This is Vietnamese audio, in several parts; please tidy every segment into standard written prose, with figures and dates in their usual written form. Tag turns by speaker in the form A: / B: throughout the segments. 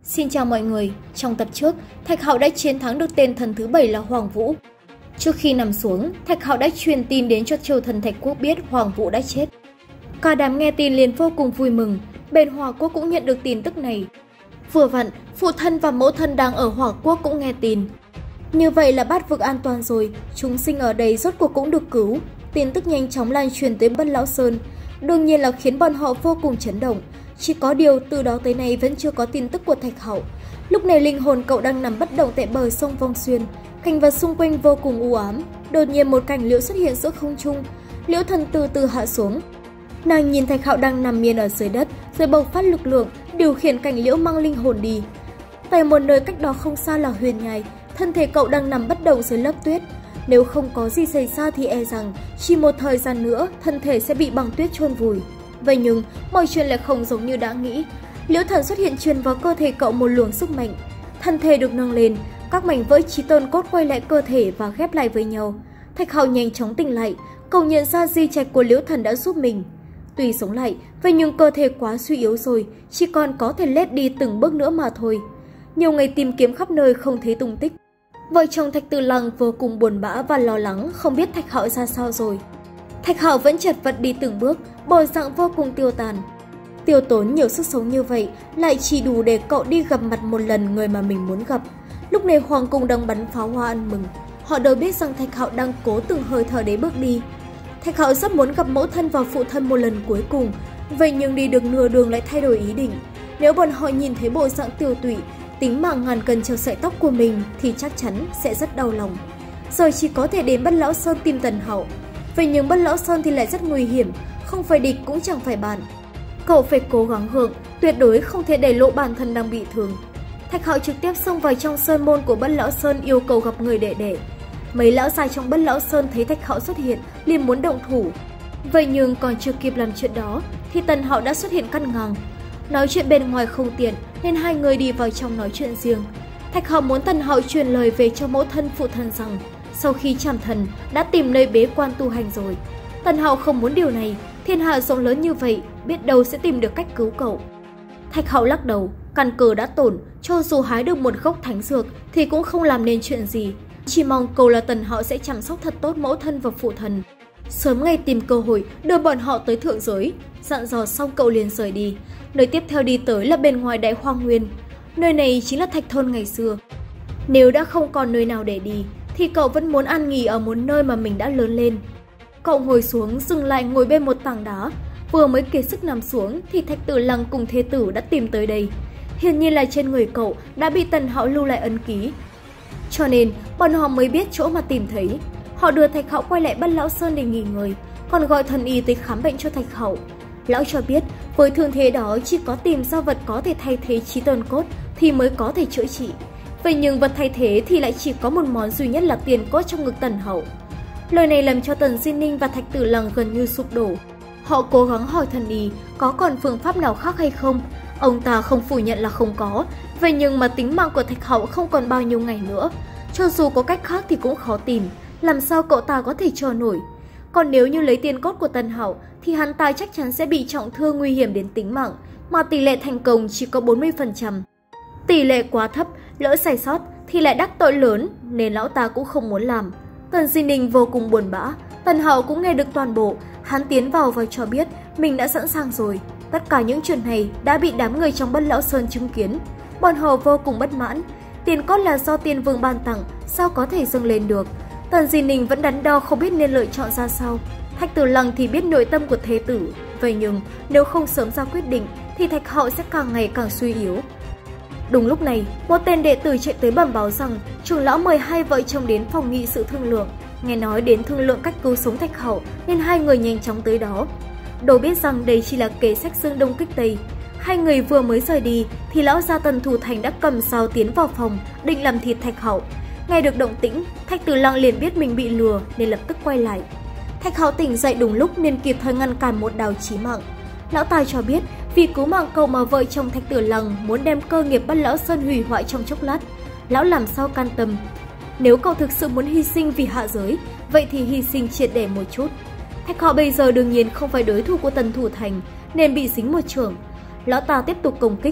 A: Xin chào mọi người, trong tập trước, Thạch Hạo đã chiến thắng được tên thần thứ 7 là Hoàng Vũ. Trước khi nằm xuống, Thạch Hạo đã truyền tin đến cho triều thần Thạch Quốc biết Hoàng Vũ đã chết. Cả đám nghe tin liền vô cùng vui mừng, bên Hỏa Quốc cũng nhận được tin tức này. Vừa vặn, phụ thân và mẫu thân đang ở Hỏa Quốc cũng nghe tin. Như vậy là Bát Vực an toàn rồi, chúng sinh ở đây rốt cuộc cũng được cứu. Tin tức nhanh chóng lan truyền tới Bất Lão Sơn, đương nhiên là khiến bọn họ vô cùng chấn động. Chỉ có điều từ đó tới nay vẫn chưa có tin tức của Thạch Hạo. Lúc này linh hồn cậu đang nằm bất động tại bờ sông Vong Xuyên, cảnh vật xung quanh vô cùng u ám. Đột nhiên một cảnh liễu xuất hiện giữa không trung, liễu thần từ từ hạ xuống. Nàng nhìn Thạch Hạo đang nằm miên ở dưới đất, rồi bộc phát lực lượng điều khiển cảnh liễu mang linh hồn đi. Tại một nơi cách đó không xa là huyền nhai, thân thể cậu đang nằm bất động dưới lớp tuyết. Nếu không có gì xảy ra thì e rằng chỉ một thời gian nữa thân thể sẽ bị băng tuyết chôn vùi. Vậy nhưng mọi chuyện lại không giống như đã nghĩ. Liễu thần xuất hiện truyền vào cơ thể cậu một luồng sức mạnh. Thân thể được nâng lên, các mảnh vỡ chí tôn cốt quay lại cơ thể và ghép lại với nhau. Thạch Hạo nhanh chóng tỉnh lại, cậu nhận ra di trạch của Liễu thần đã giúp mình. Tuy sống lại, vậy nhưng cơ thể quá suy yếu rồi, chỉ còn có thể lết đi từng bước nữa mà thôi. Nhiều ngày tìm kiếm khắp nơi không thấy tung tích. Vợ chồng Thạch Tử Lăng vô cùng buồn bã và lo lắng, không biết Thạch Hạo ra sao rồi. Thạch Hạo vẫn chật vật đi từng bước, bộ dạng vô cùng tiêu tàn. Tiêu tốn nhiều sức sống như vậy lại chỉ đủ để cậu đi gặp mặt một lần người mà mình muốn gặp. Lúc này hoàng cung đang bắn pháo hoa ăn mừng. Họ đều biết rằng Thạch Hạo đang cố từng hơi thở để bước đi. Thạch Hạo rất muốn gặp mẫu thân và phụ thân một lần cuối cùng, vậy nhưng đi được nửa đường lại thay đổi ý định. Nếu bọn họ nhìn thấy bộ dạng tiêu tụy, tính mạng ngàn cân treo sợi tóc của mình thì chắc chắn sẽ rất đau lòng. Giờ chỉ có thể đến Bất Lão Sơn tìm Tần Hạo. Vậy nhưng Bất Lão Sơn thì lại rất nguy hiểm, không phải địch cũng chẳng phải bạn. Cậu phải cố gắng gượng, tuyệt đối không thể để lộ bản thân đang bị thương. Thạch Hạo trực tiếp xông vào trong sơn môn của Bất Lão Sơn yêu cầu gặp người đệ đệ. Mấy lão già trong Bất Lão Sơn thấy Thạch Hạo xuất hiện liền muốn động thủ. Vậy nhưng còn chưa kịp làm chuyện đó thì Tần Hạo đã xuất hiện cắt ngang. Nói chuyện bên ngoài không tiện nên hai người đi vào trong nói chuyện riêng. Thạch Hạo muốn Tần Hạo truyền lời về cho mẫu thân phụ thân rằng sau khi chạm thần đã tìm nơi bế quan tu hành rồi. Tần Hạo không muốn điều này, thiên hạ rộng lớn như vậy, biết đâu sẽ tìm được cách cứu cậu. Thạch Hạo lắc đầu, căn cơ đã tổn, cho dù hái được một gốc thánh dược thì cũng không làm nên chuyện gì. Chỉ mong cầu là Tần Hạo sẽ chăm sóc thật tốt mẫu thân và phụ thân, sớm ngày tìm cơ hội đưa bọn họ tới thượng giới. Dặn dò xong cậu liền rời đi. Nơi tiếp theo đi tới là bên ngoài Đại Hoang Nguyên. Nơi này chính là Thạch Thôn ngày xưa. Nếu đã không còn nơi nào để đi thì cậu vẫn muốn an nghỉ ở một nơi mà mình đã lớn lên. Cậu ngồi xuống, dừng lại ngồi bên một tảng đá. Vừa mới kiệt sức nằm xuống thì Thạch Tử Lăng cùng thê tử đã tìm tới đây. Hiển nhiên là trên người cậu đã bị Tần Hạo lưu lại ấn ký, cho nên bọn họ mới biết chỗ mà tìm thấy. Họ đưa Thạch Hạo quay lại Bất Lão Sơn để nghỉ ngơi, còn gọi thần y tới khám bệnh cho Thạch Hạo. Lão cho biết với thương thế đó chỉ có tìm ra vật có thể thay thế chí tôn cốt thì mới có thể chữa trị. Vậy nhưng vật thay thế thì lại chỉ có một món duy nhất là tiền cốt trong ngực Tần Hạo. Lời này làm cho Tần Di Ninh và Thạch Tử Lăng gần như sụp đổ. Họ cố gắng hỏi thần y có còn phương pháp nào khác hay không. Ông ta không phủ nhận là không có. Vậy nhưng mà tính mạng của Thạch Hạo không còn bao nhiêu ngày nữa. Cho dù có cách khác thì cũng khó tìm. Làm sao cậu ta có thể chờ nổi. Còn nếu như lấy tiền cốt của Tần Hạo thì hắn ta chắc chắn sẽ bị trọng thương nguy hiểm đến tính mạng, mà tỷ lệ thành công chỉ có 40%. Tỷ lệ quá thấp, lỡ sai sót thì lại đắc tội lớn nên lão ta cũng không muốn làm. Tần Di Ninh vô cùng buồn bã. Tần Hạo cũng nghe được toàn bộ. Hắn tiến vào và cho biết mình đã sẵn sàng rồi. Tất cả những chuyện này đã bị đám người trong Bất Lão Sơn chứng kiến. Bọn họ vô cùng bất mãn. Tiền cốt là do Tiên Vương ban tặng, sao có thể dâng lên được. Tần Di Ninh vẫn đắn đo không biết nên lựa chọn ra sao. Thạch Tử Lăng thì biết nội tâm của thế tử. Vậy nhưng nếu không sớm ra quyết định thì Thạch Hạo sẽ càng ngày càng suy yếu. Đúng lúc này, một tên đệ tử chạy tới bẩm báo rằng trưởng lão mời hai vợ chồng đến phòng nghị sự thương lượng. Nghe nói đến thương lượng cách cứu sống Thạch Hạo nên hai người nhanh chóng tới đó. Đâu biết rằng đây chỉ là kế sách Dương Đông kích Tây. Hai người vừa mới rời đi thì lão gia Tần Thủ Thành đã cầm dao tiến vào phòng định làm thịt Thạch Hạo. Nghe được động tĩnh, Thạch Tử Lăng liền biết mình bị lừa nên lập tức quay lại. Thạch Hạo tỉnh dậy đúng lúc nên kịp thời ngăn cản một đao chí mạng. Lão tài cho biết vì cứu mạng cậu mà vợ chồng Thạch Tử Lăng muốn đem cơ nghiệp Bất Lão Sơn hủy hoại trong chốc lát. Lão làm sao can tâm. Nếu cậu thực sự muốn hy sinh vì hạ giới, vậy thì hy sinh triệt để một chút. Thạch Hạo bây giờ đương nhiên không phải đối thủ của Tần Thủ Thành nên bị dính một chưởng. Lão ta tiếp tục công kích.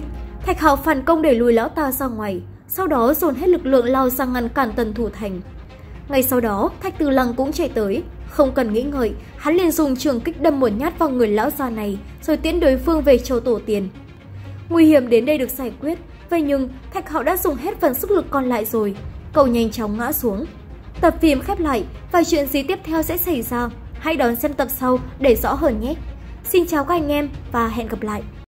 A: Thạch Hạo phản công để lùi lão ta ra ngoài, sau đó dồn hết lực lượng lao sang ngăn cản Tần Thủ Thành. Ngay sau đó, Thạch Từ Lăng cũng chạy tới, không cần nghĩ ngợi, hắn liền dùng trường kích đâm một nhát vào người lão già này, rồi tiễn đối phương về châu tổ tiên. Nguy hiểm đến đây được giải quyết, vậy nhưng Thạch Hạo đã dùng hết phần sức lực còn lại rồi, cậu nhanh chóng ngã xuống. Tập phim khép lại và chuyện gì tiếp theo sẽ xảy ra, hãy đón xem tập sau để rõ hơn nhé. Xin chào các anh em và hẹn gặp lại.